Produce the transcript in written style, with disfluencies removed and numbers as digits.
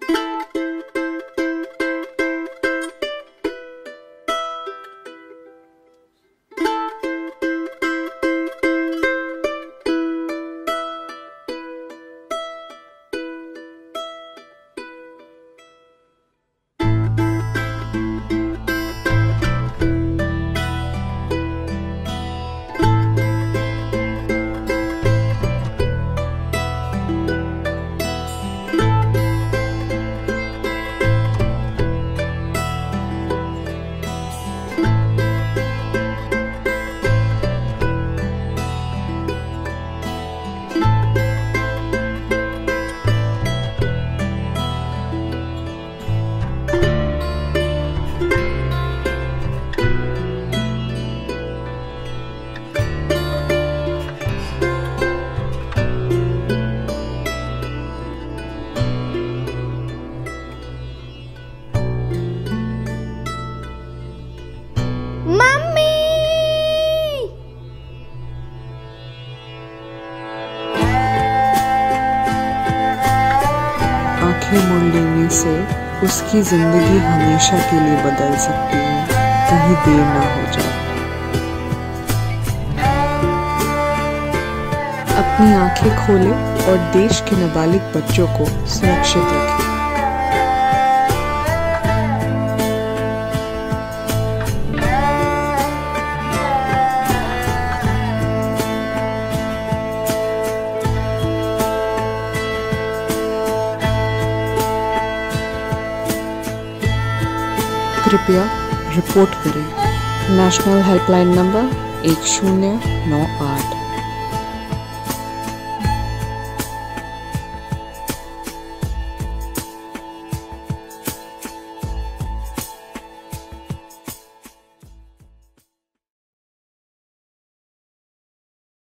आंखें मोड़ लेने से उसकी जिंदगी हमेशा के लिए बदल सकती है, कहीं देर ना हो जाए। अपनी आंखें खोले और देश के नाबालिग बच्चों को सुरक्षित रखें। कृपया रिपोर्ट करें। National helpline number 1098।